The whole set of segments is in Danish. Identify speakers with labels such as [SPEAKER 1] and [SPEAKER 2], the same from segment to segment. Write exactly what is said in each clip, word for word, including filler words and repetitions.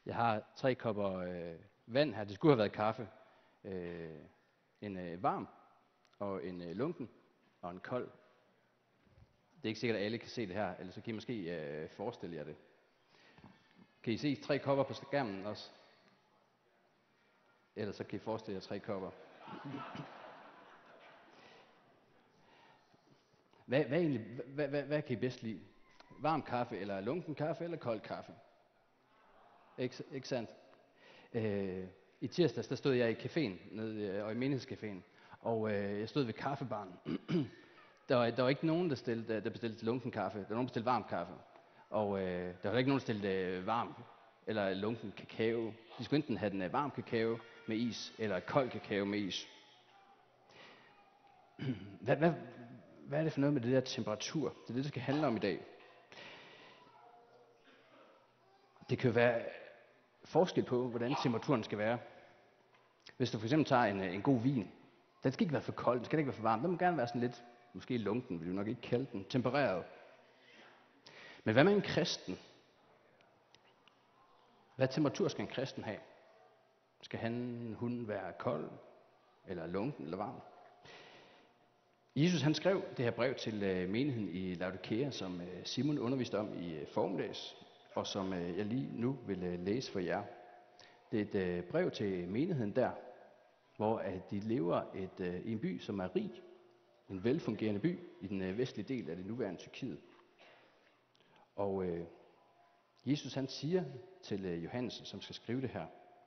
[SPEAKER 1] Jeg har tre kopper øh, vand her. Det skulle have været kaffe. Øh, en øh, varm, og en øh, lunken, og en kold. Det er ikke sikkert, at alle kan se det her, eller så kan I måske øh, forestille jer det. Kan I se tre kopper på skærmen også? Eller så kan I forestille jer tre kopper. Hvad, hvad, egentlig, hvad, hvad, hvad kan I bedst lide? Varm kaffe, eller lunken kaffe, eller kold kaffe? Ikke, ikke sandt? Øh, I tirsdags, der stod jeg i caféen, nede, og i menighedscaféen, og øh, jeg stod ved kaffebaren. der, var, der var ikke nogen, der, stillede, der bestilte lunken kaffe. Der var nogen, der bestilte varm kaffe. Og øh, der var ikke nogen, der stillede øh, varm eller lunken kakao. De skulle enten have den øh, varm kakao med is, eller kold kakao med is. hvad, hvad, hvad er det for noget med det der temperatur? Det er det, det skal handle om i dag. Det kan jo være forskel på, hvordan temperaturen skal være. Hvis du for eksempel tager en, en god vin, den skal ikke være for kold, den skal ikke være for varm. Den må gerne være sådan lidt, måske lunken, vil du nok ikke kalde den, tempereret. Men hvad med en kristen? Hvad temperatur skal en kristen have? Skal han, hun være kold, eller lunken, eller varm? Jesus han skrev det her brev til uh, menigheden i Laodikea, som uh, Simon underviste om i uh, formiddags, og som uh, jeg lige nu vil uh, læse for jer. Det er et uh, brev til menigheden der, hvor uh, de lever et, uh, i en by, som er rig, en velfungerende by i den uh, vestlige del af det nuværende Tyrkiet. Og uh, Jesus han siger til uh, Johannes, som skal skrive det her,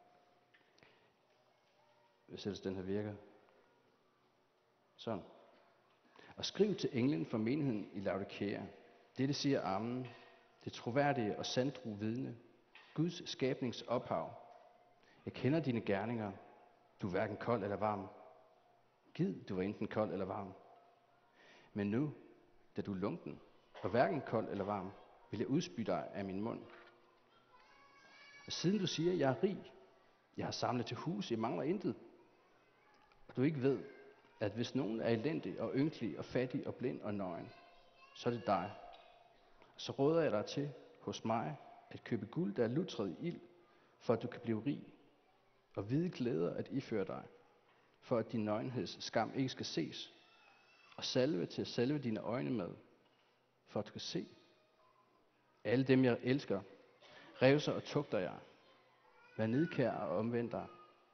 [SPEAKER 1] hvis ellers den her virker, sådan. Og skriv til englen fra menigheden i Laodikea. Dette siger Amen, det troværdige og sandtro vidne, Guds skabnings ophav. Jeg kender dine gerninger. Du er hverken kold eller varm. Gid, du var enten kold eller varm. Men nu, da du er lunken, og hverken kold eller varm, vil jeg udspy dig af min mund. Og siden du siger, jeg er rig, jeg har samlet til hus, jeg mangler intet, og du ikke ved, at hvis nogen er elendig og ynkelig og fattig og blind og nøgen, så er det dig. Så råder jeg dig til hos mig at købe guld, der er lutret i ild, for at du kan blive rig, og hvide klæder at iføre dig, for at din nøgenheds skam ikke skal ses, og salve til at salve dine øjne med, for at du kan se. Alle dem, jeg elsker, revser og tugter jeg. Vær nidkær og omvend dig.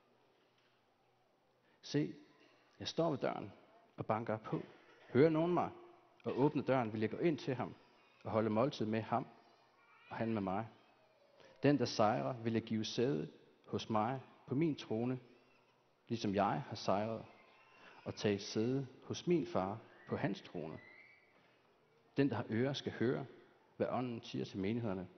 [SPEAKER 1] Se, jeg står ved døren og banker på. Hører nogen mig og åbner døren, vil jeg gå ind til ham og holde måltid med ham og han med mig. Den, der sejrer, vil jeg give sæde hos mig på min trone, ligesom jeg har sejret, og tage sæde hos min far på hans trone. Den, der har ører, skal høre, hvad ånden siger til menighederne.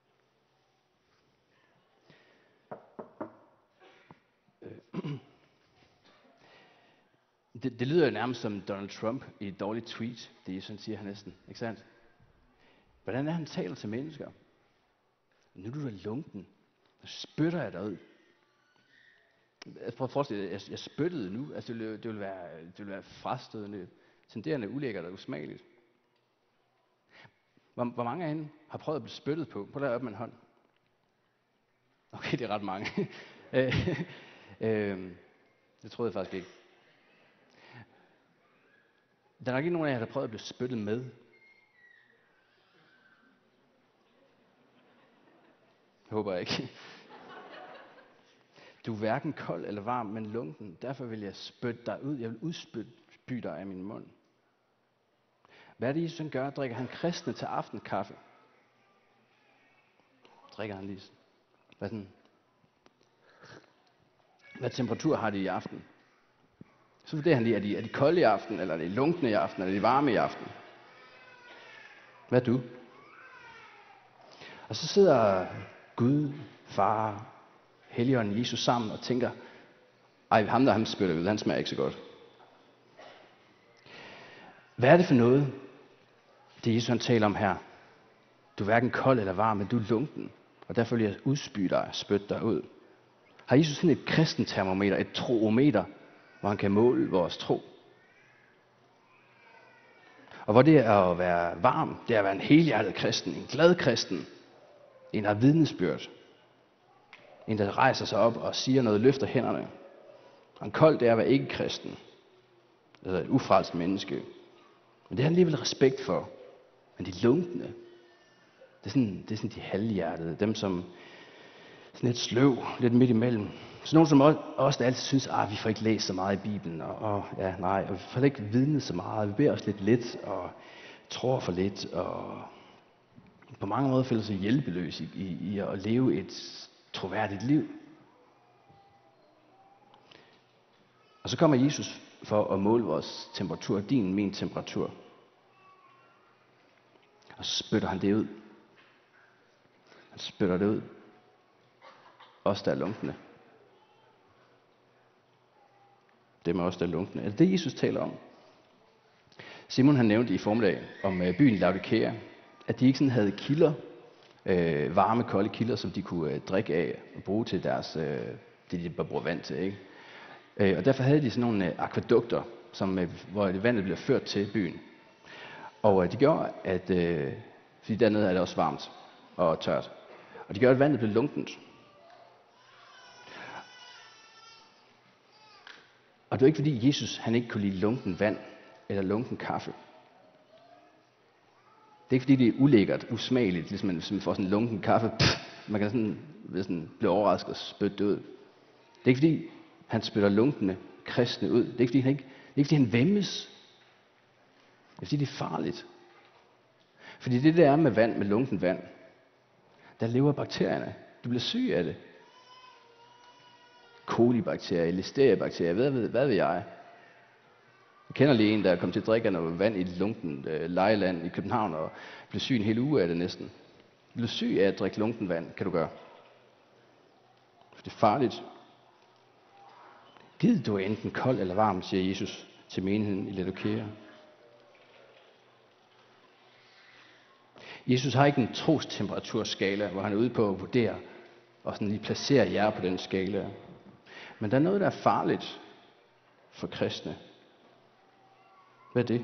[SPEAKER 1] Det, det lyder jo nærmest som Donald Trump i et dårligt tweet, det sådan siger han næsten, ikke sandt? Hvordan er han taler til mennesker? Nu er du da lunken, så spytter jeg dig ud. Jeg prøver at forestille dig, jeg, jeg spyttede nu, altså det ville, det ville være, det ville være frastødende, tenderende, ulækkert og usmageligt. Hvor, hvor mange af hende har prøvet at blive spyttet på? Prøv at op med en hånd. Okay, det er ret mange. øh, øh, det troede jeg faktisk ikke. Der er nok ikke nogen af jer, der har prøvet at blive spyttet med. Jeg håber jeg ikke. Du er hverken kold eller varm, men lunken. Derfor vil jeg spytte dig ud. Jeg vil udspytte dig af min mund. Hvad er det, Jesus gør? Drikker han kristne til aftenkaffe? Drikker han lige hvad, sådan? Hvad temperatur har de i aften? Så vurderer han lige, er de, er de kolde i aften, eller er de lunkne i aften, eller er de varme i aften? Hvad er du? Og så sidder Gud, Far, Helligånden, Jesus sammen og tænker, ej, ham der ham spytter ud, han smager ikke så godt. Hvad er det for noget, det Jesus han taler om her? Du er hverken kold eller varm, men du er lunken, og derfor vil jeg udspy dig, spytte dig ud. Har Jesus sådan et kristentermometer, et troometer, hvor han kan måle vores tro? Og hvor det er at være varm, det er at være en helhjertet kristen, en glad kristen, en der har vidnesbyrd. En, der rejser sig op og siger noget, løfter hænderne. Og en kold, det er at være ikke kristen. Altså et ufrelst menneske. Men det har han alligevel respekt for. Men de lunkne, det er sådan, det er sådan de halvhjertede. Dem, som sådan lidt sløv, lidt midt imellem. Så nogen som os, der altid synes, at vi får ikke læst så meget i Bibelen. Og, og ja, nej, og vi får ikke vidnet så meget. Vi beder os lidt lidt, og tror for lidt. Og på mange måder føler sig hjælpeløs i, i, i at leve et troværdigt liv. Og så kommer Jesus for at måle vores temperatur, din, min temperatur. Og så spytter han det ud. Han spytter det ud. Os, der er lunkne. Det er os, der er lunkne. Er det det, Jesus taler om? Simon han nævnte i formiddag om byen i Laodikea, at de ikke sådan havde kilder, øh, varme, kolde kilder, som de kunne øh, drikke af og bruge til deres, øh, det de bare bruger vand til, ikke? Øh, og derfor havde de sådan nogle øh, akvædukter, som, øh, hvor vandet bliver ført til byen. Og øh, det gjorde, at øh, fordi dernede er det også varmt og tørt, og det gjorde, at vandet blev lunkent. Og det var ikke fordi Jesus han ikke kunne lide lunken vand eller lunken kaffe. Det er ikke fordi det er ulækkert, usmageligt, ligesom man, man får sådan en lunken kaffe. Pff, man kan sådan, sådan blive overrasket og spytte det ud. Det er ikke fordi han spytter lunkne kristne ud. Det er ikke fordi han, ikke, det er ikke, fordi han væmmes. Det er fordi det er farligt. Fordi det der er med vand, med lunken vand, der lever bakterierne. Du bliver syg af det. Kolibakterier, listeriebakterier, hvad, hvad, hvad ved jeg? Jeg kender lige en, der kom til at drikke noget vand i et lunken øh, lejeland i København, og blev syg en hel uge af det næsten. Du bliver syg af at drikke lunken vand, kan du gøre. For det er farligt. Gid du er enten kold eller varm, siger Jesus til menigheden i Laodikea. Jesus har ikke en trostemperaturskala, hvor han er ude på at vurdere og sådan lige placere jer på den skala. Men der er noget, der er farligt for kristne. Hvad er det?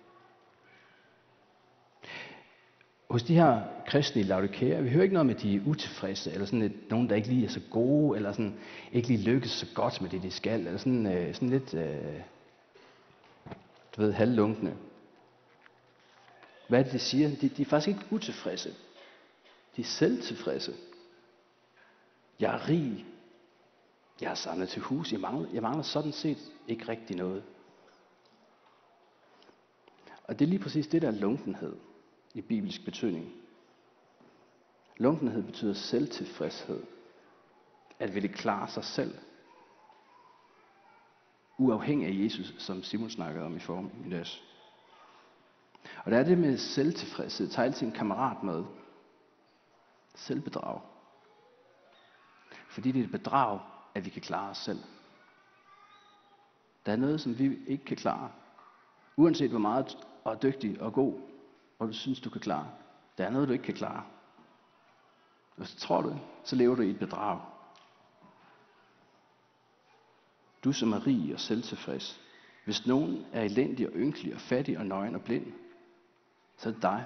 [SPEAKER 1] Hos de her kristne i Laodikea, vi hører ikke noget med, at de er utilfredse, eller sådan lidt, nogen, der ikke lige er så gode, eller sådan, ikke lige lykkes så godt med det, de skal, eller sådan, øh, sådan lidt, øh, du ved, halvlunkne. Hvad er det, de siger? De, de er faktisk ikke utilfredse. De er selvtilfredse. Jeg er rig. Jeg er samlet til hus. Jeg mangler, jeg mangler sådan set ikke rigtig noget. Og det er lige præcis det, der er lunkenhed i bibelsk betydning. Lunkenhed betyder selvtilfredshed. At ville klare sig selv. Uafhængig af Jesus, som Simon snakkede om i formiddags. Og der er det med selvtilfredshed. Tag altid en kammerat med. Selvbedrag. Fordi det er et bedrag, at vi kan klare os selv. Der er noget, som vi ikke kan klare. Uanset hvor meget og dygtig og god, og du synes, du kan klare. Der er noget, du ikke kan klare. Og så tror du, så lever du i et bedrag. Du som er rig og selvtilfreds. Hvis nogen er elendig og ynkelig og fattig og nøgen og blind, så er det dig.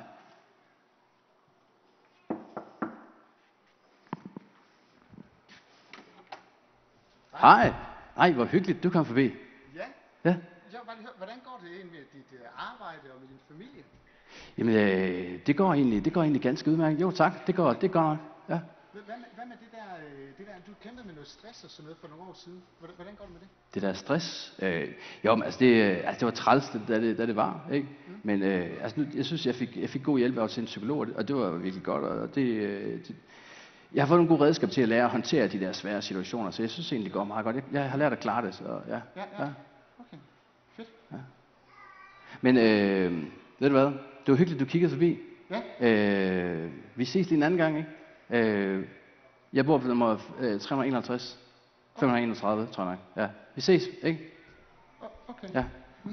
[SPEAKER 1] Hej. Ej, hvor hyggeligt, du kom forbi.
[SPEAKER 2] Ja.
[SPEAKER 1] Ja.
[SPEAKER 2] Jeg vil bare lige høre, hvordan går det egentlig med dit uh, arbejde og med din familie?
[SPEAKER 1] Jamen, øh, det går egentlig, det går egentlig ganske udmærket. Jo, tak. Det går, det går nok. Ja.
[SPEAKER 2] Hvad med, hvad med det, der, det der, du kæmpede med noget stress og sådan noget for nogle år siden. Hvordan, hvordan går det med det?
[SPEAKER 1] Det der stress. Øh, jo, men altså det, altså det var træls, da det, da det var, ikke? Mm. Men øh, altså nu, jeg synes, jeg fik, jeg fik god hjælp af til en psykolog, og det var virkelig godt. Og det, øh, det, jeg har fået nogle gode redskaber til at lære at håndtere de der svære situationer, så jeg synes egentlig, det går meget godt. Jeg, jeg har lært at klare det, så ja.
[SPEAKER 2] Ja, ja. ja. Okay, fedt. Ja.
[SPEAKER 1] Men øh, ved du hvad? Det var hyggeligt, du kiggede forbi.
[SPEAKER 2] Ja.
[SPEAKER 1] Øh, vi ses lige en anden gang, ikke? Øh, jeg bor på nummer øh, tre hundrede enoghalvtreds. fem hundrede enogtredive, tror jeg nok. Ja. Vi ses, ikke?
[SPEAKER 2] Okay.
[SPEAKER 1] Ja.
[SPEAKER 2] Okay.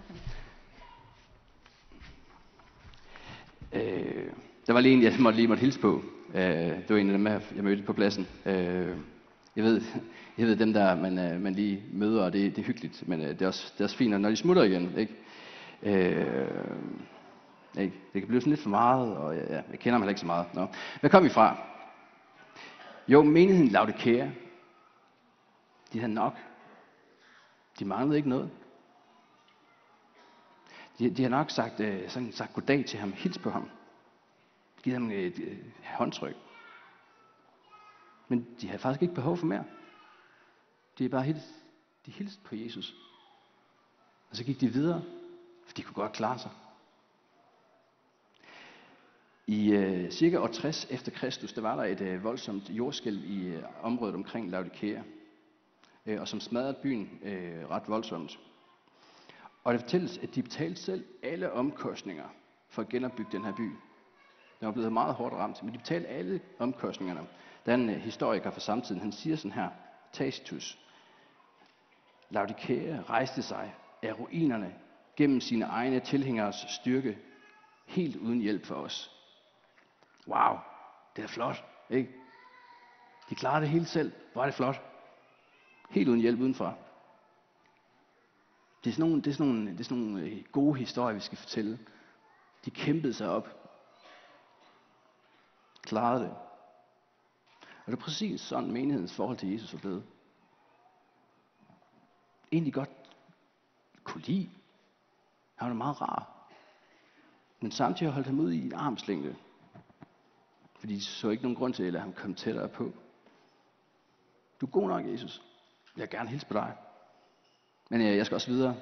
[SPEAKER 1] Øh, der var lige en, jeg måtte lige måtte hilse på. Øh, det var en af dem, jeg mødte på pladsen. Øh, jeg ved, jeg ved dem der, man, øh, man lige møder, og det, det er hyggeligt, men øh, det, er også, det er også fint, når de smutter igen, ikke? Øh, ikke? Det kan blive sådan lidt for meget, og ja, jeg kender dem heller ikke så meget. Nå. Hvad kom vi fra? Jo, menigheden i Laodikea, de havde nok. De manglede ikke noget. De, de har nok sagt, øh, sådan, sagt goddag til ham, hils på ham. Giv ham et, et håndtryk. Men de havde faktisk ikke behov for mere. De er bare hils, de hilste på Jesus. Og så gik de videre, for de kunne godt klare sig. I øh, cirka år tres efter Kristus, der var der et øh, voldsomt jordskælv i øh, området omkring Laodikea, øh, og som smadrede byen øh, ret voldsomt. Og det fortælles, at de betalte selv alle omkostninger for at genopbygge den her by. Den var blevet meget hårdt ramt, men de betalte alle omkostningerne. Der er en øh, historiker fra samtiden, han siger sådan her, Tacitus: Laodikea rejste sig af ruinerne gennem sine egne tilhængeres styrke, helt uden hjælp for os. Wow, det er flot, ikke? De klarer det helt selv. Hvor er det flot. Helt uden hjælp udenfor. Det er sådan nogle, det er sådan nogle, det er sådan nogle gode historier, vi skal fortælle. De kæmpede sig op. Klarede det. Og det er præcis sådan, menighedens forhold til Jesus er blevet. Egentlig godt kunne lide. Han var meget rar. Men samtidig holdt ham ud i en armslængde. Fordi de så ikke nogen grund til, at han kom tættere på. Du er god nok, Jesus. Jeg vil gerne hilse på dig. Men jeg skal også videre.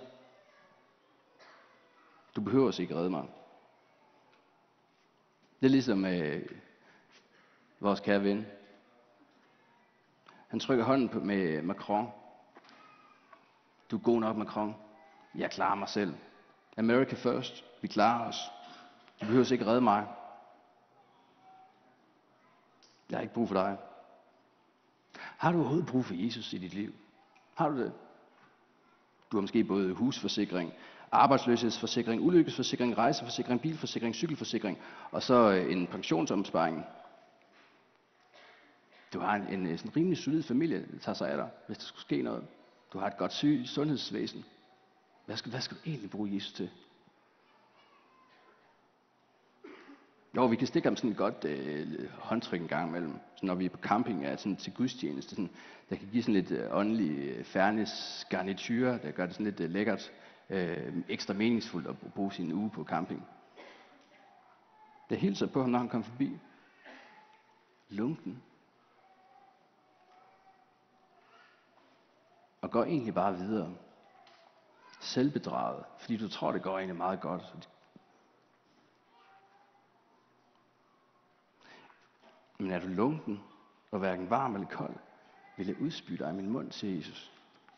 [SPEAKER 1] Du behøver også ikke redde mig. Det er ligesom øh, vores kære ven. Han trykker hånden på med Macron. Du er god nok, Macron. Jeg klarer mig selv. America first. Vi klarer os. Du behøver ikke redde mig. Jeg har ikke brug for dig. Har du overhovedet brug for Jesus i dit liv? Har du det? Du har måske både husforsikring, arbejdsløshedsforsikring, ulykkesforsikring, rejseforsikring, bilforsikring, cykelforsikring, og så en pensionsopsparing. Du har en, en sådan rimelig solid familie, der tager sig af dig, hvis der skulle ske noget. Du har et godt syg, sundhedsvæsen. Hvad skal, hvad skal du egentlig bruge Jesus til? Jo, vi kan stikke ham sådan et godt øh, håndtryk en gang imellem, så når vi er på camping, er sådan til gudstjeneste, sådan, der kan give sådan lidt øh, åndelig øh, fernis garniture, der gør det sådan lidt øh, lækkert, øh, ekstra meningsfuldt at bruge sin uge på camping. Det hilser på ham, når han kommer forbi. Lunken. Og går egentlig bare videre. Selvbedraget, fordi du tror, det går egentlig meget godt. Men er du lunken og hverken varm eller kold, vil jeg udspy dig i min mund, siger Jesus.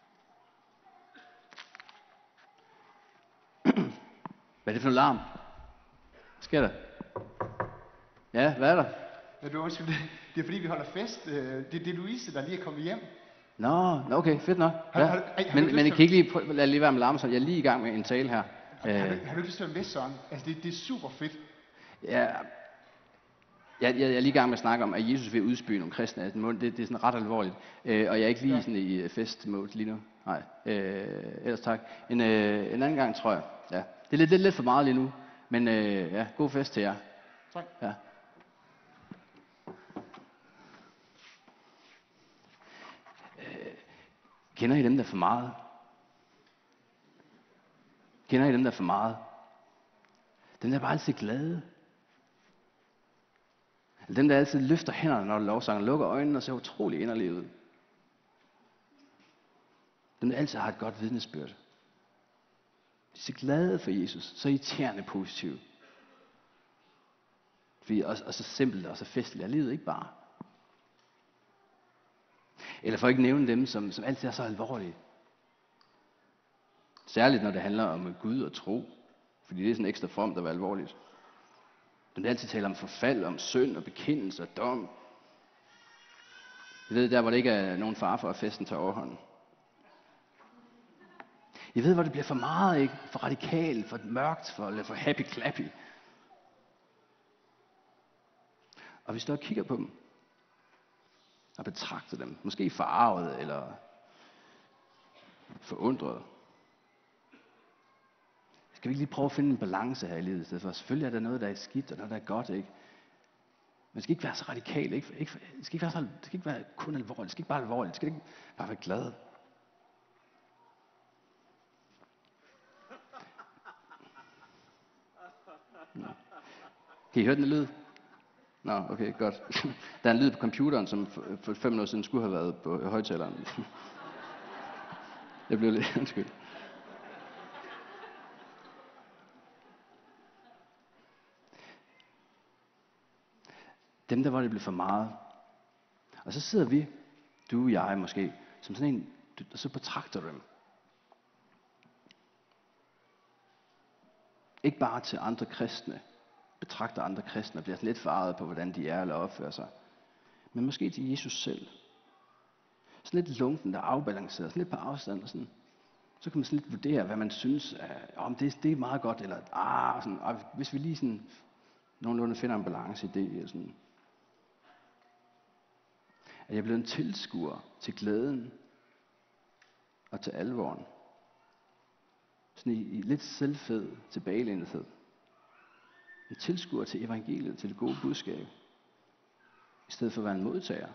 [SPEAKER 1] Hvad er det for en larm? Hvad sker der? Ja, hvad er der?
[SPEAKER 2] Ja, du, det, det er fordi, vi holder fest. Det, det er Louise, der lige er kommet hjem.
[SPEAKER 1] Nå, okay, fedt nok.
[SPEAKER 2] Har,
[SPEAKER 1] Ja.
[SPEAKER 2] har, har, har
[SPEAKER 1] men
[SPEAKER 2] men
[SPEAKER 1] men I kan ikke lige prøve, lad lige være med larmen, så jeg er lige i gang med en tale her.
[SPEAKER 2] Har, har, du, har du lyst til at være med, Søren? Altså, det, det er super fedt.
[SPEAKER 1] Ja, jeg, jeg, jeg er lige i gang med at snakke om, at Jesus vil udspy nogle kristne af sin mund. Det, det er sådan ret alvorligt. Øh, og jeg er ikke lige ja. sådan i festmode lige nu. Nej, øh, ellers tak. En, øh, en anden gang, tror jeg. Ja. Det er lidt, lidt, lidt for meget lige nu. Men øh, ja, god fest til jer.
[SPEAKER 2] Tak.
[SPEAKER 1] Ja. Øh, kender I dem, der er for meget? Kender I dem, der er for meget? Dem, der er bare altid glade. Eller dem, der altid løfter hænderne, når lovsanger, lukker øjnene og ser utrolig inderlig ud. Dem, der altid har et godt vidnesbyrd. De er så glade for Jesus, så irriterende positive. Fordi også, og så simpelt og så festligt er livet ikke bare. Eller for ikke nævne dem, som, som altid er så alvorlige. Særligt når det handler om Gud og tro. Fordi det er sådan ekstra form, der er alvorligt. Dem der altid taler om forfald, om synd og bekendelse og dom. I ved, der hvor det ikke er nogen far for, at festen tager overhånden. I ved, hvor det bliver for meget, ikke? For radikalt, for mørkt, for, eller for happy-clappy. Og vi står og kigger på dem. Og betragter dem. Måske forarvet eller forundret. Skal vi ikke lige prøve at finde en balance her i livet i stedet for? Selvfølgelig er der noget, der er skidt, og noget, der er godt, ikke? det skal ikke være så radikalt. Ikke, ikke, det, skal ikke være så, det skal ikke være kun alvorligt. Det skal ikke bare være alvorligt. Det skal ikke bare være glad. Kan I høre den lyd? Nå, okay, godt. Der er en lyd på computeren, som for, for fem minutter siden skulle have været på højtaleren. Jeg blev lidt undskyld. Dem der, hvor det blev for meget. Og så sidder vi, du og jeg måske, som sådan en, og så betragter du dem. Ikke bare til andre kristne, betragter andre kristne og bliver sådan lidt forarget på, hvordan de er eller opfører sig. Men måske til Jesus selv. Sådan lidt lunken, der er afbalanceret, sådan lidt på afstand. Og sådan. Så kan man sådan lidt vurdere, hvad man synes, er, om det, det er meget godt, eller ah, sådan, og hvis vi lige sådan nogenlunde finder en balance i det. Eller sådan. At jeg er blevet en tilskuer til glæden og til alvoren. Sådan i, i lidt selvfed tilbagelænethed. En tilskuer til evangeliet, til det gode budskab. I stedet for at være en modtager.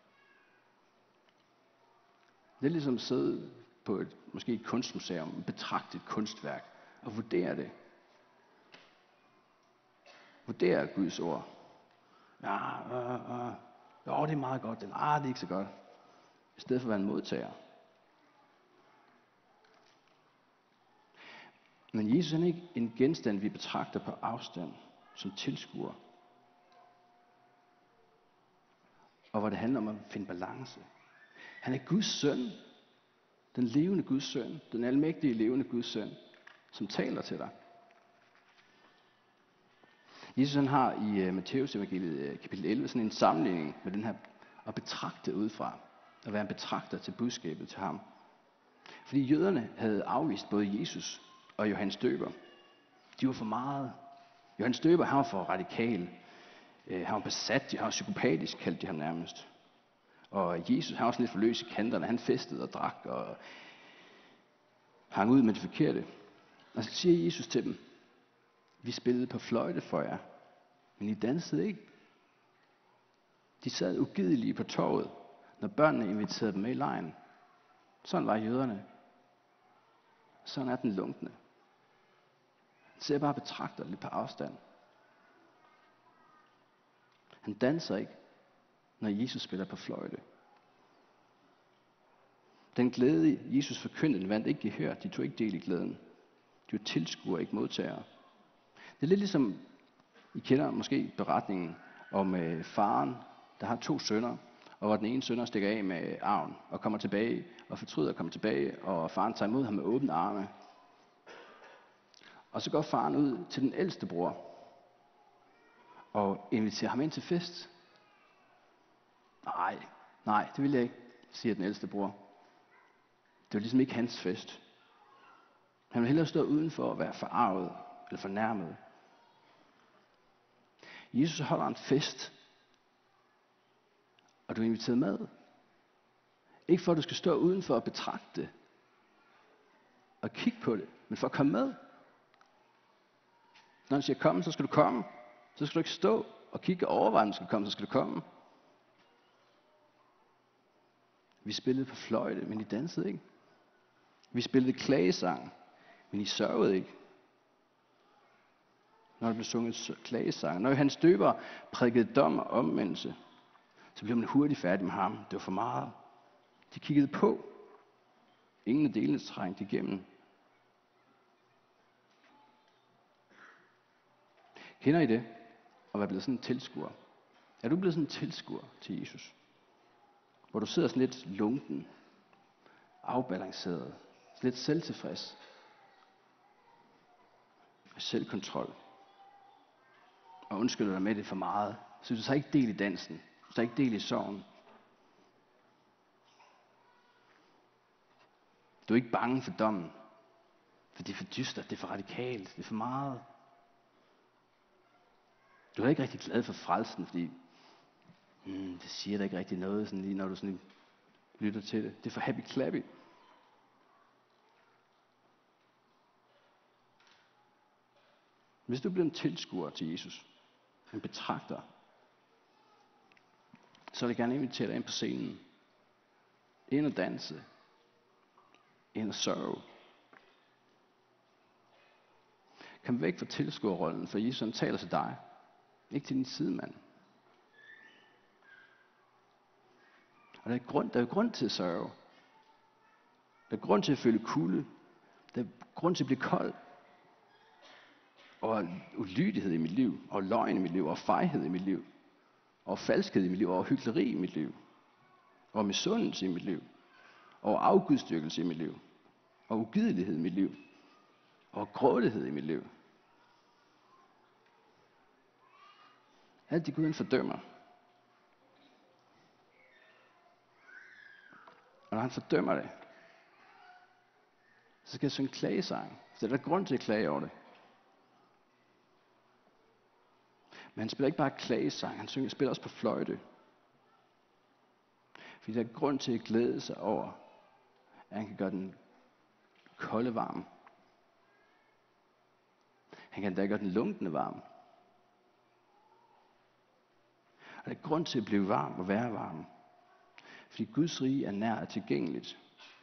[SPEAKER 1] Det er ligesom at sidde på et, måske et kunstmuseum, betragte et kunstværk og vurdere det. Vurdere Guds ord. Ja, øh, øh, jo, det er meget godt, eller ah, det er ikke så godt. I stedet for at være en modtager. Men Jesus er ikke en genstand, vi betragter på afstand, som tilskuer. Og hvor det handler om at finde balance. Han er Guds søn. Den levende Guds søn. Den almægtige levende Guds søn. Som taler til dig. Jesus han har i uh, Matteus evangeliet uh, kapitel elleve sådan en sammenligning med den her at betragte udefra. At være en betragter til budskabet til ham. Fordi jøderne havde afvist både Jesus og Johannes Døber. De var for meget. Johannes Døber han var for radikal. Uh, han var besat. Han var psykopatisk, kaldte de ham nærmest. Og Jesus han var sådan lidt for løs i kanterne. Han festede og drak og hang ud med det forkerte. Og så siger Jesus til dem, vi spillede på fløjte for jer, men I dansede ikke. De sad ugidelige på torvet, når børnene inviterede dem med i legen. Sådan var jøderne. Sådan er den lunkne. Så jeg bare betragter lidt på afstand. Han danser ikke, når Jesus spiller på fløjte. Den glæde, Jesus forkyndede, vandt ikke gehør. De tog ikke del i glæden. De var tilskuere, ikke modtagere. Det er lidt ligesom, I kender måske beretningen om øh, faren, der har to sønner, og hvor den ene søn stikker af med arven, og kommer tilbage, og fortryder at komme tilbage, og faren tager imod ham med åbne arme. Og så går faren ud til den ældste bror, og inviterer ham ind til fest. Nej, nej, det vil jeg ikke, siger den ældste bror. Det var ligesom ikke hans fest. Han vil hellere stå udenfor og være forarvet, eller fornærmet. Jesus holder en fest, og du er inviteret med. Ikke for at du skal stå udenfor og betragte det, og kigge på det, men for at komme med. Når han siger kom, så skal du komme. Så skal du ikke stå og kigge og overveje, om du skal komme, så skal du komme. Vi spillede på fløjte, men I dansede ikke. Vi spillede klagesang, men I sørgede ikke. Når der blev sunget klagesang. Når Johannes Døber prædikede dom og omvendelse, så blev man hurtigt færdig med ham. Det var for meget. De kiggede på. Ingen af delene trængte igennem. Kender I det? Og være blevet sådan en tilskuer? Er du blevet sådan en tilskuer til Jesus? Hvor du sidder sådan lidt lunken, afbalanceret, lidt selvtilfreds, med selvkontrol. Og undskylder dig med det for meget. Så du tager ikke del i dansen. Du tager ikke del i sorgen. Du er ikke bange for dommen. For det er for dystert, det er for radikalt, det er for meget. Du er ikke rigtig glad for frelsen, fordi hmm, det siger da ikke rigtig noget, sådan lige når du sådan lytter til det. Det er for happy clappy. Hvis du bliver en tilskuer til Jesus, en betragter, så vil jeg gerne invitere dig ind på scenen. Ind og danse. Ind og sørge. Kom væk fra tilskuerrollen, for Jesus han taler til dig. Ikke til din sidemand. Og der er, grund, der er grund til at sørge. Der er grund til at føle kulde. Der er grund til at blive kold. Og ulydighed i mit liv. Og løgn i mit liv. Og fejhed i mit liv. Og falskhed i mit liv. Og hykleri i mit liv. Og misundelse i mit liv. Og afgudstyrkelse i mit liv. Og ugidelighed i mit liv. Og grådighed i mit liv. Alt det Gud han fordømmer. Og når han fordømmer det, så skal jeg synge klagesang. Så der er grund til at klage over det. Men han spiller ikke bare klagesang, han synger, spiller også på fløjte. Fordi der er grund til at glæde sig over, at han kan gøre den kolde varm. Han kan da gøre den lunkne varm. Og der er grund til at blive varm og være varm. Fordi Guds rige er nær og tilgængeligt.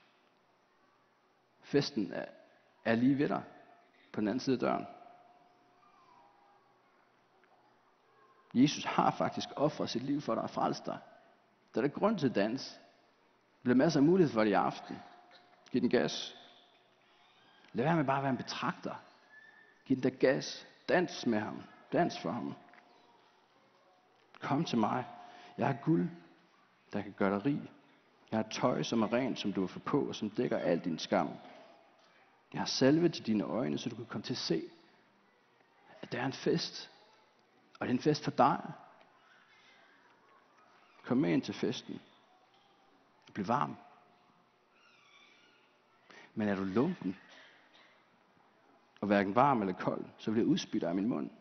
[SPEAKER 1] Festen er, er lige ved dig, på den anden side af døren. Jesus har faktisk offret sit liv for dig og frelst dig. Der er der grund til dans. Der bliver masser af mulighed for det i aften. Giv den gas. Lad være med bare at være en betragter. Giv den der gas. Dans med ham. Dans for ham. Kom til mig. Jeg har guld, der kan gøre dig rig. Jeg har tøj, som er rent, som du vil få på, og som dækker al din skam. Jeg har salve til dine øjne, så du kan komme til at se, at der er en fest. Og det er en fest for dig. Kom med ind til festen. Bliv varm. Men er du lunken, og hverken varm eller kold, så vil jeg udspy dig af min mund.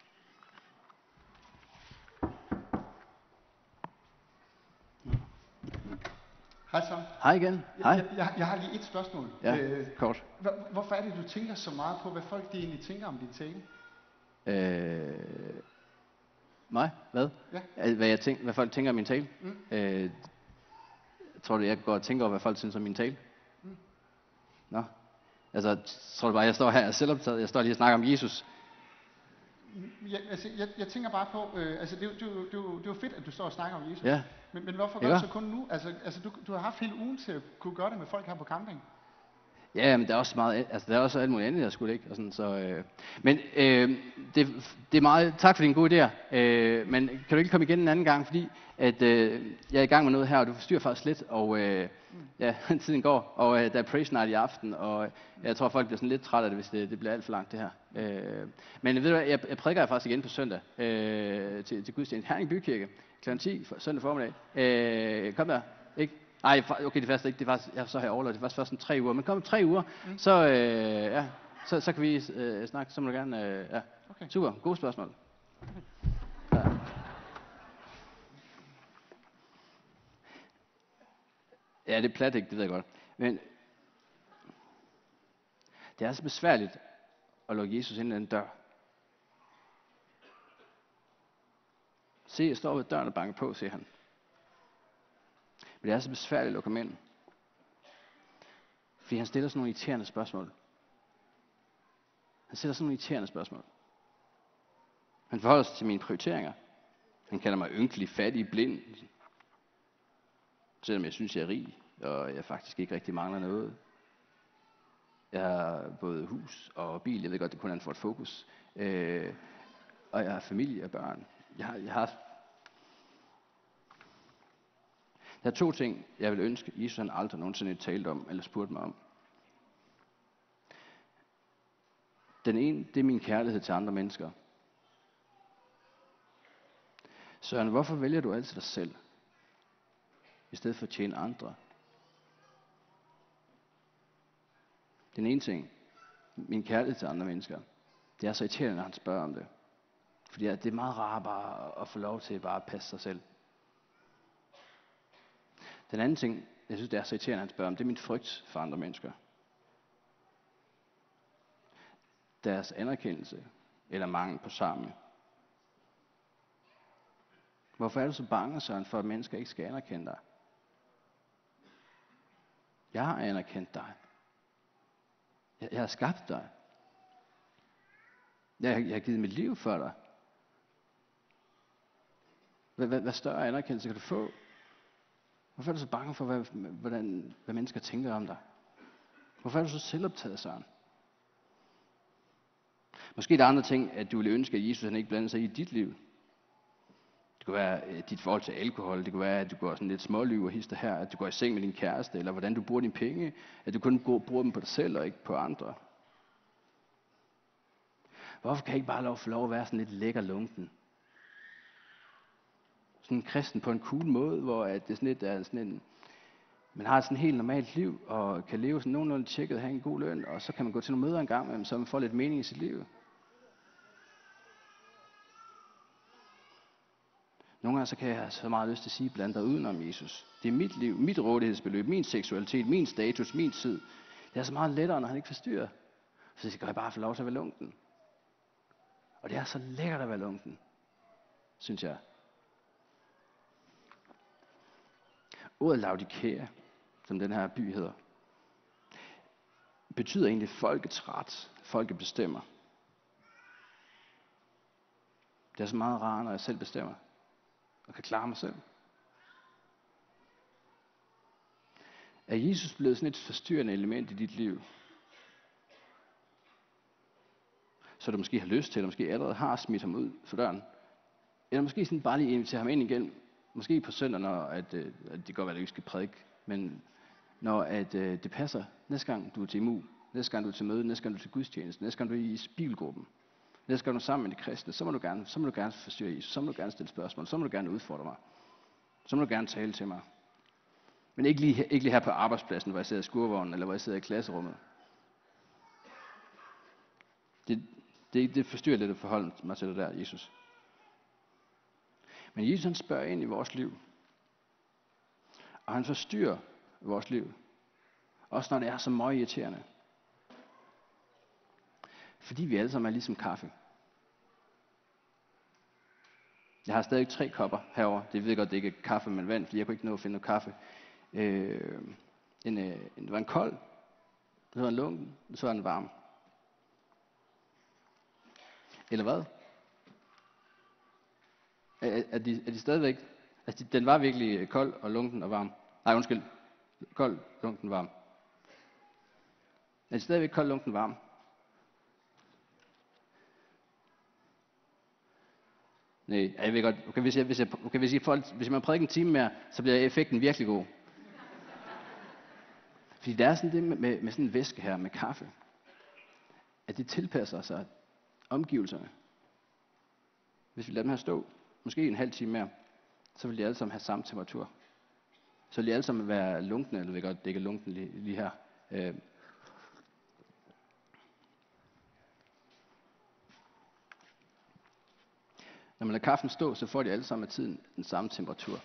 [SPEAKER 2] Hej Tom.
[SPEAKER 1] Hej igen. Hej.
[SPEAKER 2] Jeg, jeg, jeg har lige et spørgsmål.
[SPEAKER 1] Ja,
[SPEAKER 2] øh,
[SPEAKER 1] kort.
[SPEAKER 2] hvor, hvorfor er det, du tænker så meget på, hvad folk de egentlig tænker om din tale?
[SPEAKER 1] Øh, mig? Hvad?
[SPEAKER 2] Ja.
[SPEAKER 1] Hvad, jeg tænker, hvad folk tænker om min tale?
[SPEAKER 2] Mm.
[SPEAKER 1] Øh, tror du, jeg går og tænker over, hvad folk synes om min tale?
[SPEAKER 2] Mm.
[SPEAKER 1] Nå. Altså, tror du bare, jeg står her og er selvoptaget? Jeg står lige og snakker om Jesus.
[SPEAKER 2] Jeg, altså, jeg, jeg tænker bare på, øh, altså det, det, det, det, det er jo fedt, at du står og snakker om Jesus.
[SPEAKER 1] Ja.
[SPEAKER 2] Men, men hvorfor
[SPEAKER 1] Ja.
[SPEAKER 2] gør du så kun nu? Altså, altså du, du har haft hele ugen til at kunne gøre det med folk her på camping.
[SPEAKER 1] Ja, men der er også meget, altså der er også alt muligt andet, jeg skulle ikke, og sådan, så, øh. Men øh, det, det er meget, tak for dine gode idéer, øh, men kan du ikke komme igen en anden gang, fordi at øh, jeg er i gang med noget her, og du forstyrrer faktisk lidt, og øh, ja, tiden går, og øh, der er praise night i aften, og jeg tror, folk bliver sådan lidt trætte af det, hvis det, det bliver alt for langt, det her. Øh, men ved du hvad, jeg, jeg prædiker faktisk igen på søndag øh, til, til gudstjeneste Herning Bykirke, klokken ti, for, søndag formiddag. Øh, kom der, ikke? Nej, okay, det er ikke. Det er faktisk, jeg så har jeg overladt. Det er faktisk først sådan tre uger. Men kom tre uger, mm. så, øh, ja, så, så kan vi øh, snakke. Så må du gerne, øh, ja. Okay. Super, gode spørgsmål. Okay. Ja. Ja, det er plat, ikke? Det ved jeg godt. Men det er så besværligt at lukke Jesus ind ad en dør. Se, jeg står ved døren og banker på, siger han. Men det er så besværligt at komme ind. Fordi han stiller sådan nogle irriterende spørgsmål. Han stiller sådan nogle irriterende spørgsmål. Han forholder sig til mine prioriteringer. Han kalder mig ynkelig, fattig, blind. Selvom jeg synes, jeg er rig, og jeg faktisk ikke rigtig mangler noget. Jeg har både hus og bil. Jeg ved godt, det kun er en Ford Focus. Øh, og jeg har familie og børn. Jeg har, jeg har Der er to ting, jeg vil ønske, Jesus han aldrig nogensinde talt om, eller spurgte mig om. Den ene, det er min kærlighed til andre mennesker. Søren, hvorfor vælger du altid dig selv, i stedet for at tjene andre? Den ene ting, min kærlighed til andre mennesker, det er så irriterende, når han spørger om det. Fordi det er meget rart bare at få lov til bare at passe sig selv. Den anden ting, jeg synes, det er så irriterende, han spørger om, det er min frygt for andre mennesker. Deres anerkendelse eller mangel på samme. Hvorfor er du så bange, Søren, for at mennesker ikke skal anerkende dig? Jeg har anerkendt dig. Jeg, jeg har skabt dig. Jeg, jeg har givet mit liv for dig. Hvad, hvad, hvad større anerkendelse kan du få? Hvorfor er du så bange for, hvad, hvordan, hvad mennesker tænker om dig? Hvorfor er du så selvoptaget, Søren? Måske er der andre ting, at du ville ønske, at Jesus han ikke blandede sig i dit liv. Det kunne være dit forhold til alkohol, det kunne være, at du går sådan lidt smålyv og hister her, at du går i seng med din kæreste, eller hvordan du bruger dine penge, at du kun bruger dem på dig selv og ikke på andre. Hvorfor kan jeg ikke bare lov, få lov at være sådan lidt lækker lunken? Sådan en kristen på en cool måde, hvor at det sådan lidt er sådan en, man har sådan et helt normalt liv, og kan leve sådan nogenlunde tjekket, have en god løn, og så kan man gå til nogle møder en gang med dem, så man får lidt mening i sit liv. Nogle gange så kan jeg have så meget lyst til at sige, blandt dig udenom Jesus. Det er mit liv, mit rådighedsbeløb, min seksualitet, min status, min tid. Det er så meget lettere, når han ikke forstyrrer. Så skal jeg bare få lov til at være lunken. Og det er så lækkert at være lunken, synes jeg. Ordet Laodikea, som den her by hedder, betyder egentlig folkets ret. Folket bestemmer. Det er så meget rarere, når jeg selv bestemmer. Og kan klare mig selv. Er Jesus blevet sådan et forstyrrende element i dit liv? Så du måske har lyst til, eller måske allerede har smidt ham ud for døren. Eller måske sådan bare lige invitere ham ind igen. Måske på søndag, når at, at det kan godt være, at du ikke skal prædike. Men når at, at det passer, næste gang du er til imu, næste gang du er til møde, næste gang du er til gudstjeneste, næste gang du er i bibelgruppen, næste gang du er sammen med de kristne, så må du gerne, så må du gerne forstyrre Jesus, så må du gerne stille spørgsmål, så må du gerne udfordre mig, så må du gerne tale til mig. Men ikke lige, ikke lige her på arbejdspladsen, hvor jeg sidder i skurvognen, eller hvor jeg sidder i klasserummet. Det, det, det forstyrrer lidt at forholde mig til det der, Jesus. Men Jesus han spørger ind i vores liv. Og han forstyrrer vores liv. Også når det er så meget irriterende. Fordi vi alle sammen er ligesom kaffe. Jeg har stadig tre kopper herover. Det ved jeg godt, det ikke er kaffe, men vand, fordi jeg kunne ikke nå at finde noget kaffe. Øh, en, øh, det var en kold, det var en lunken, og så var en varm. Eller hvad? Er, er, de, er de stadigvæk? Altså, de, den var virkelig kold og lunken og varm. Nej, undskyld. Kold, lunken, varm. Er de stadigvæk kold, lunken, varm? Nej, jeg ved godt. Okay, hvis jeg, hvis jeg, okay, hvis jeg, folk, hvis man prædiker en time mere, så bliver effekten virkelig god. Fordi der er sådan det med, med, med sådan en væske her, med kaffe, at det tilpasser sig omgivelserne. Hvis vi lader dem her stå, måske en halv time mere, så vil de alle sammen have samme temperatur. Så vil de alle sammen være lunkne, eller ved godt, det ikke er lunkne lige, lige her. Øh. Når man lader kaffen stå, så får de alle sammen med tiden den samme temperatur.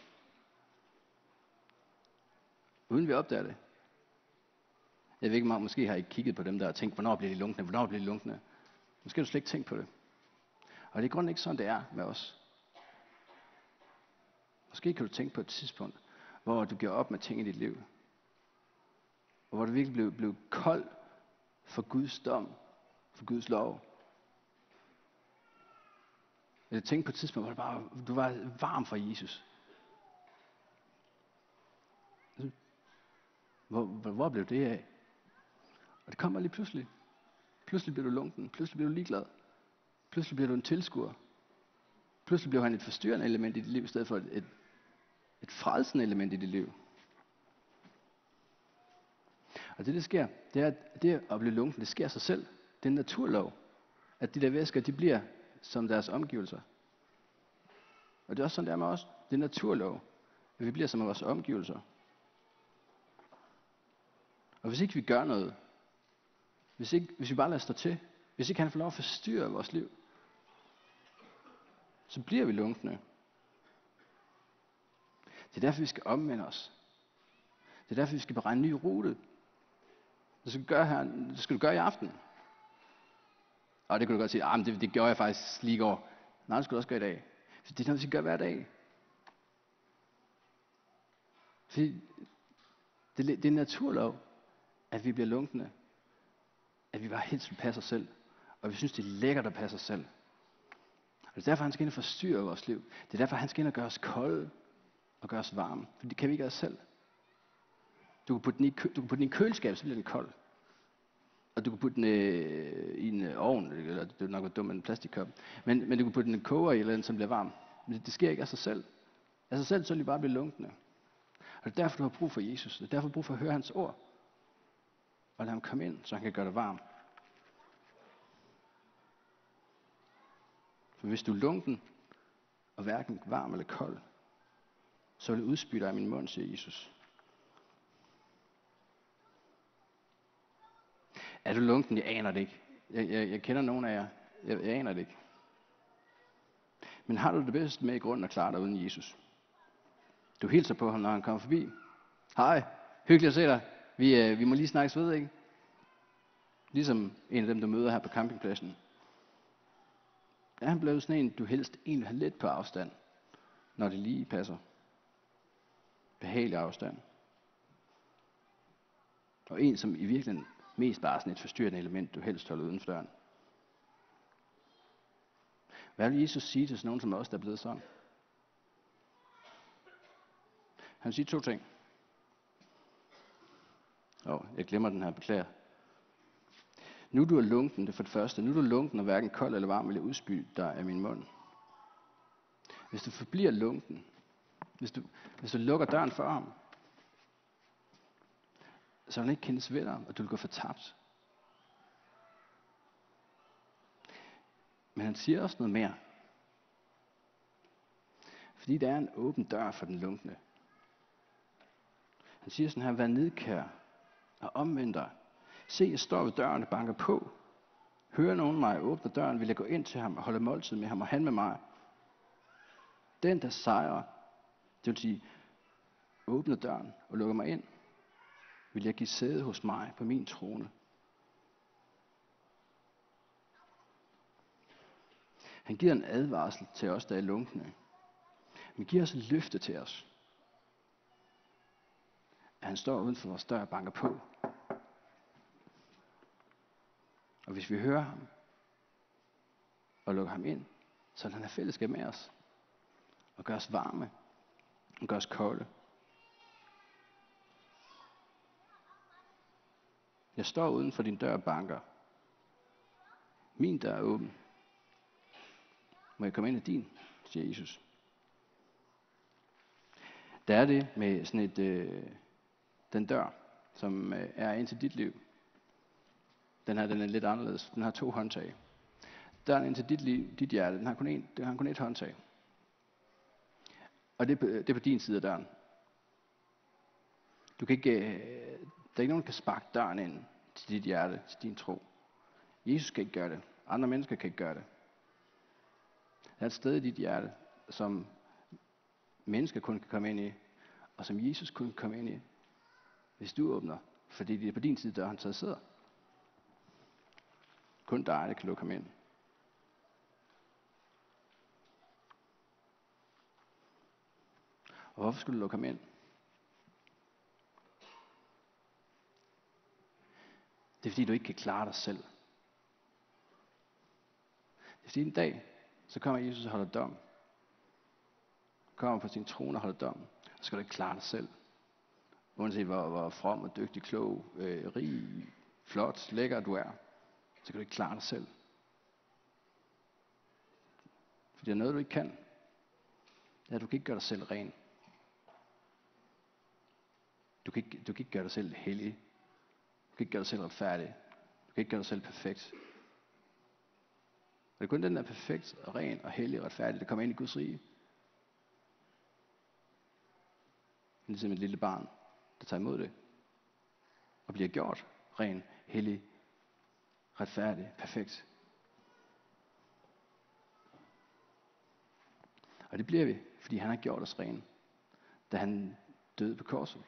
[SPEAKER 1] Uden vi opdager det. Jeg ved ikke, måske har I kigget på dem der og tænkt, hvornår bliver de lunkne, hvornår bliver de lunkne. Måske har du slet ikke tænkt på det. Og det er i grunden ikke sådan, det er med os. Måske kan du tænke på et tidspunkt, hvor du giver op med ting i dit liv. Og hvor du virkelig blev, blev kold for Guds dom, for Guds lov. Eller tænk på et tidspunkt, hvor du, bare, du var varm for Jesus. Hvor, hvor, hvor blev det af? Og det kommer lige pludselig. Pludselig bliver du lunken. Pludselig bliver du ligeglad. Pludselig bliver du en tilskuer. Pludselig bliver han et forstyrrende element i dit liv, i stedet for et, et, et frelsende element i dit liv. Og det, der sker, det er, at det at blive lunken, det sker sig selv. Det er en naturlov. At de der væsker, de bliver som deres omgivelser. Og det er også sådan, det er med os. Det er en naturlov. At vi bliver som vores omgivelser. Og hvis ikke vi gør noget, hvis, ikke, hvis vi bare lader stå til, hvis ikke han får lov at forstyrre vores liv, så bliver vi lunkne. Det er derfor, vi skal omvende os. Det er derfor, vi skal beregne en ny rute. Det skal du gøre, her, det skal du gøre i aften. Og det kan du godt sige, ah, men det, det gjorde jeg faktisk lige i går. Nej, det skal du også gøre i dag. For det er noget, vi skal gøre hver dag. Fordi det, det er en naturlov, at vi bliver lunkne. At vi bare helst vil passe os selv. Og vi synes, det er lækkert at passe os selv. Og det er derfor, han skal ind og forstyrre vores liv. Det er derfor, han skal ind og gøre os kolde og gøre os varme. For det kan vi ikke gøre selv. Du kan putte den i, kø- du kan putte den i køleskab, så bliver den kold. Og du kan putte den øh, i en øh, ovn, eller det er nok være dumt med en plastikkop. Men, men du kan putte den i en koger i eller andet, som bliver varm. Men det, det sker ikke af sig selv. Af sig selv, så vil de bare blive lunkne. Og det er derfor, du har brug for Jesus. Det er derfor, du har brug for at høre hans ord. Og lade ham komme ind, så han kan gøre dig varm. For hvis du er lunken, og hverken varm eller kold, så vil jeg udspy dig af min mund, siger Jesus. Er du lunken? Jeg aner det ikke. Jeg, jeg, jeg kender nogen af jer. Jeg, jeg aner det ikke. Men har du det bedst med i grunden at klare dig uden Jesus? Du hilser på ham, når han kommer forbi. Hej, hyggeligt at se dig. Vi, øh, vi må lige snakkes ved, ikke? Ligesom en af dem, du møder her på campingpladsen. Er han blevet sådan en, du helst egentlig har lidt på afstand, når det lige passer? Behagelig afstand. Og en, som i virkeligheden mest bare er sådan et forstyrrende element, du helst holder uden for døren. Hvad vil Jesus sige til sådan nogen som os, der er blevet sådan? Han siger to ting. Åh, oh, jeg glemmer den her, beklager. Nu du er lunken, det er for det første. Nu du er lunken, og hverken kold eller varm vil jeg udspy dig af min mund. Hvis du forbliver lunken, hvis du, hvis du lukker døren for ham, så vil han ikke kendes ved dig, og du vil gå fortabt. Men han siger også noget mere. Fordi der er en åben dør for den lunkne. Han siger sådan her, vær nidkær og omvend dig. Se, jeg står ved døren og banker på. Hører nogen mig åbne døren, vil jeg gå ind til ham og holde måltid med ham og han med mig. Den, der sejrer, det vil sige, åbner døren og lukker mig ind, vil jeg give sæde hos mig på min trone. Han giver en advarsel til os, der er lunkne. Han giver os et løfte til os. At han står uden for vores dør og banker på. Og hvis vi hører ham og lukker ham ind, så vil han have fællesskab med os. Og gør os varme. Og gør os kolde. Jeg står uden for din dør og banker. Min dør er åben. Må jeg komme ind i din, siger Jesus. Der er det med sådan et, øh, den dør, som øh, er ind til dit liv. Den her, den er lidt anderledes. Den har to håndtag. Døren ind til dit liv, dit hjerte, den har kun, en, den har kun et håndtag. Og det er, på, det er på din side af døren. Du kan ikke, øh, der er ikke nogen, der kan sparke døren ind til dit hjerte, til din tro. Jesus kan ikke gøre det. Andre mennesker kan ikke gøre det. Der er et sted i dit hjerte, som mennesker kun kan komme ind i, og som Jesus kun kan komme ind i, hvis du åbner, fordi det er på din side, der han så sidder. Kun dig, der kan lukke ham ind. Og hvorfor skulle du lukke ham ind? Det er fordi, du ikke kan klare dig selv. Det er fordi en dag, så kommer Jesus og holder dom. Kommer på sin trone og holder dom. Så skal du ikke klare dig selv. Uanset hvor, hvor from og dygtig, klog, øh, rig, flot, lækker du er, så kan du ikke klare dig selv. For det er noget, du ikke kan. Det er, at du kan ikke gøre dig selv ren. Du kan ikke, du kan ikke gøre dig selv hellig. Du kan ikke gøre dig selv retfærdig. Du kan ikke gøre dig selv perfekt. Og det er kun den, der er perfekt og ren og hellig og retfærdig, der kommer ind i Guds rige. Ligesom et lille barn, der tager imod det. Og bliver gjort ren, hellig, retfærdig, perfekt. Og det bliver vi, fordi han har gjort os ren, da han døde på korset.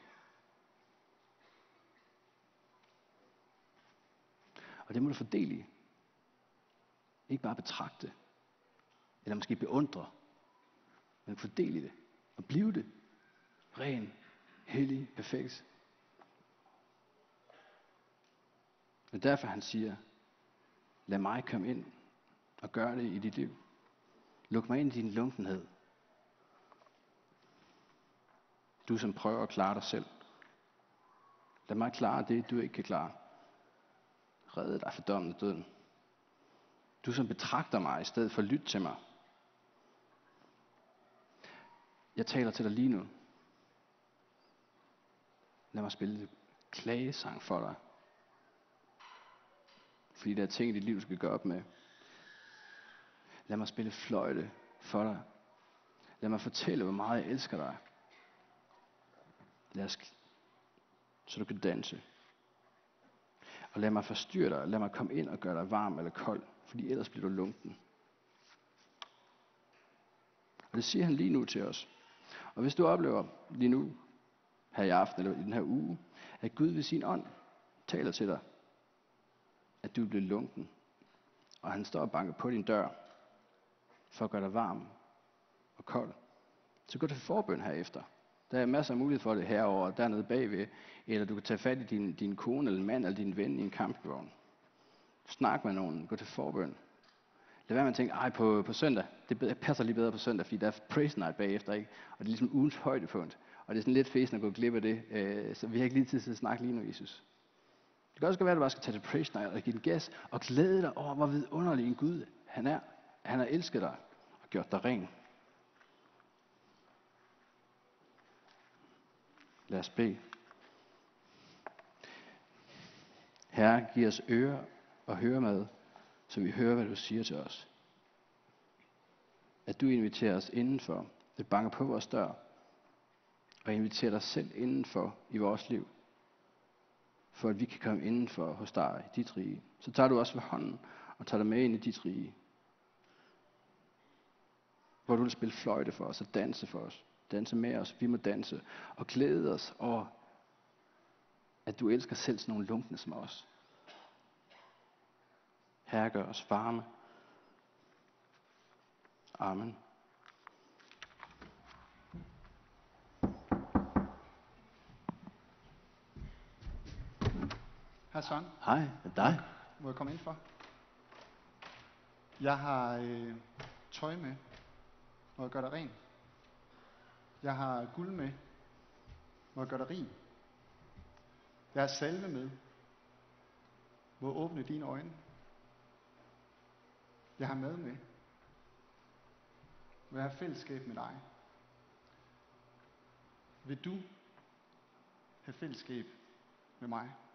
[SPEAKER 1] Og det må du fordele i. Ikke bare betragte, eller måske beundre, men fordele i det, og blive det. Ren, hellig, perfekt. Og derfor han siger, lad mig komme ind og gøre det i dit liv. Luk mig ind i din lunkenhed. Du som prøver at klare dig selv. Lad mig klare det, du ikke kan klare. Redde dig for dommen og døden. Du som betragter mig i stedet for at lytte til mig. Jeg taler til dig lige nu. Lad mig spille klagesang for dig. Fordi der er ting i dit liv, du skal gøre op med. Lad mig spille fløjte for dig. Lad mig fortælle, hvor meget jeg elsker dig. Lad os, så du kan danse. Og lad mig forstyrre dig. Lad mig komme ind og gøre dig varm eller kold. Fordi ellers bliver du lunken. Og det siger han lige nu til os. Og hvis du oplever lige nu, her i aften eller i den her uge, at Gud ved sin ånd taler til dig, at du bliver lunken, og han står og banker på din dør, for at gøre dig varm og kold, så gå til forbøn herefter. Der er masser af mulighed for det herovre, dernede bagved, eller du kan tage fat i din, din kone, eller mand, eller din ven i en kampvogn. Snak med nogen, gå til forbøn. Lad være med at tænke, ej på, på søndag, det passer lige bedre på søndag, fordi der er praise night bagefter, ikke? Og det er ligesom ugens højdepunkt. Og det er sådan lidt fæsen at gå glip af det, øh, så vi har ikke lige tid til at snakke lige nu, Jesus. Det kan også være, at du bare skal tage til praise night og give den gas, og glæde dig over, hvor vidunderlig en Gud han er. Han har elsket dig og gjort dig ren. Lad os bede. Herre, giv os ører og høre med, så vi hører, hvad du siger til os. At du inviterer os indenfor, at banker på vores dør, og inviterer dig selv indenfor i vores liv, for at vi kan komme indenfor hos dig i dit rige. Så tager du os ved hånden og tager dig med ind i dit rige, hvor du vil spille fløjte for os og danse for os. Danse med os, vi må danse og glæde os over, at du elsker selv sådan nogle lunkne som os. Herre, gør os varme. Amen.
[SPEAKER 2] Hej Søren.
[SPEAKER 1] Hej, det er dig.
[SPEAKER 2] Må jeg komme ind for? Jeg har øh, tøj med, må jeg gøre dig ren. Jeg har guld med, må jeg gøre dig rig. Jeg har salve med, må jeg åbne dine øjne. Jeg har mad med, må jeg have fællesskab med dig. Vil du have fællesskab med mig?